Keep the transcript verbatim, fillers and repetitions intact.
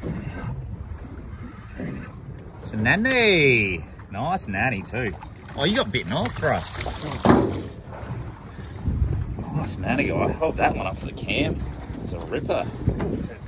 It's a nanny. Nice nanny too. Oh, you got bitten off for us. Nice nanny. I hold that one up for the cam. It's a ripper.